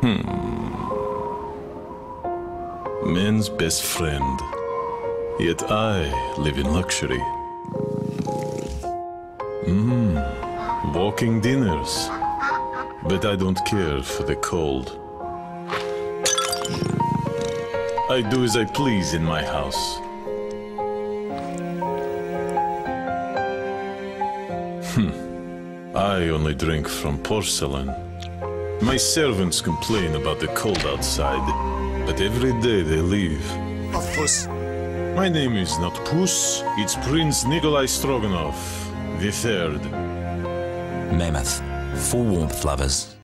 Man's best friend. Yet I live in luxury. Walking dinners. But I don't care for the cold. I do as I please in my house. I only drink from porcelain. My servants complain about the cold outside, but every day they leave. Of course. My name is not Puss, it's Prince Nikolai Stroganov III. Mammoth, for warmth lovers.